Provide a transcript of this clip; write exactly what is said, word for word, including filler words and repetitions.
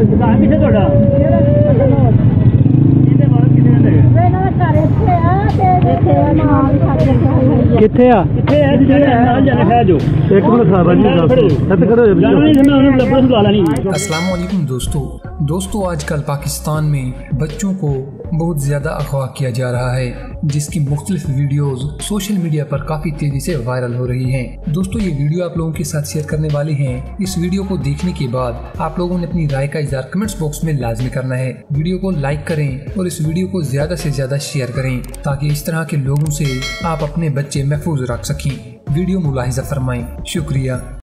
दुकान किसे थोड़ा किथे आ किथे है नाल जाने खा जो एक मिनट खा बाजी सत करो अस्सलाम वालेकुम दोस्तों दोस्तों आजकल पाकिस्तान में बच्चों को बहुत ज़्यादा अगवा किया जा रहा है, जिसकी मुख्तलिफ वीडियोस सोशल मीडिया पर काफ़ी तेज़ी से वायरल हो रही हैं। दोस्तों ये वीडियो आप लोगों के साथ शेयर करने वाले हैं। इस वीडियो को देखने के बाद आप लोगों ने अपनी राय का इज़हार कमेंट्स बॉक्स में लाजमी करना है। वीडियो को लाइक करें और इस वीडियो को ज़्यादा से ज़्यादा शेयर करें ताकि इस तरह के लोगों से आप अपने बच्चे महफूज रख सकें। वीडियो मुलाहिजा फरमाएं। शुक्रिया।